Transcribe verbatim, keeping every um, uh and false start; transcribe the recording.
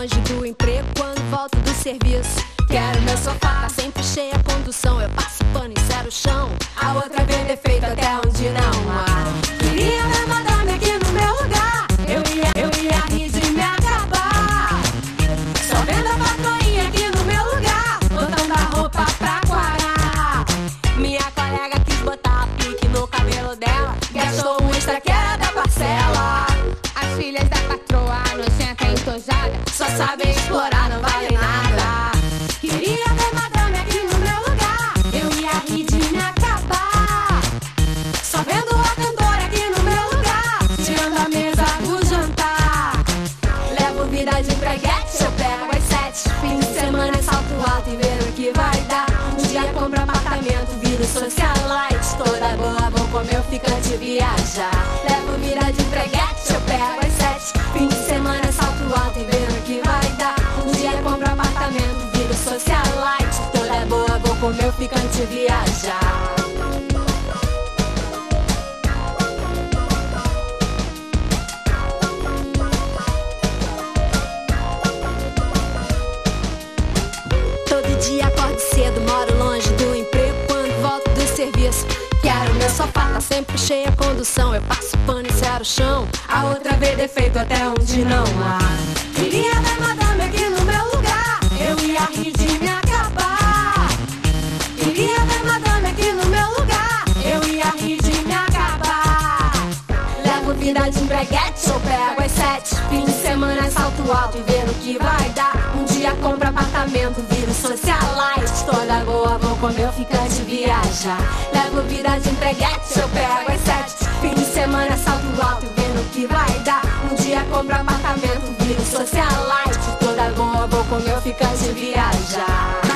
longe do emprego quando volto do serviço. Quero meu sofá, tá sempre cheia a condução. Eu passo pano e zero chão. A outra vê defeito até onde não há. Queria ver madame aqui no meu lugar. Eu ia, eu ia rir de me acabar. Só vendo a patroinha aqui no meu lugar, botando a roupa pra quarar. Minha colega quis botar pique no cabelo dela, gastou um extra que era da parcela. As filhas da patroa, nojenta e entojada, só sabem explorar, não vale nada. Queria ver madame aqui no meu lugar. Eu ia rir de me acabar. Só vendo a cantora aqui no meu lugar, tirando a mesa do jantar. Levo vida de empreguete, eu pego às sete. Fim de semana é salto alto e ver o que vai dar. Um dia compro apartamento, viro socialite. Toda boa, vou comer o ficante viajar. Levo vida de empreguete, eu pego às sete. Fim de semana é salto alto e ver o que vai dar. Um dia compro apartamento, viro socialite. Toda boa, vou comer o ficante viajar. Todo dia acordo cedo, moro longe do emprego quando volto do serviço. Quero meu sofá, tá sempre cheia a condução. Eu passo pano e zero chão. A outra vê defeito até onde não há. Queria ver madame aqui no meu lugar. Eu ia rir de me acabar. Queria ver madame aqui no meu lugar. Eu ia rir de me acabar. Levo vida de empreguete, eu pego às sete. Fim de semana é salto alto e ver o que vai dar. Um dia compro apartamento, viro socialite. Toda boa, vou comer o ficante viajar. Levo vida de empreguete, eu pego às sete. Fim de semana é salto alto e vendo o que vai dar. Um dia compro apartamento, viro socialite. Toda boa, vou comer o ficante viajar.